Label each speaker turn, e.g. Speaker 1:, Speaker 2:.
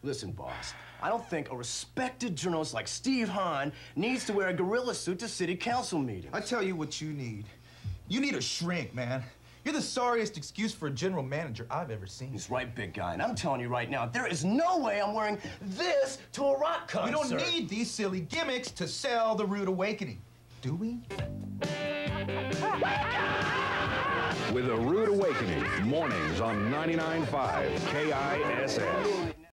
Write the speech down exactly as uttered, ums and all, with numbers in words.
Speaker 1: Listen, boss, I don't think a respected journalist like Steve Hahn needs to wear a gorilla suit to city council meetings.
Speaker 2: I tell you what you need. You need a shrink, man. You're the sorriest excuse for a general manager I've ever seen.
Speaker 1: He's right, big guy, and I'm telling you right now, there is no way I'm wearing this to a rock concert.
Speaker 2: We don't need these silly gimmicks to sell the Rude Awakening, do we?
Speaker 3: With a Rude Awakening, mornings on ninety-nine point five K I S S.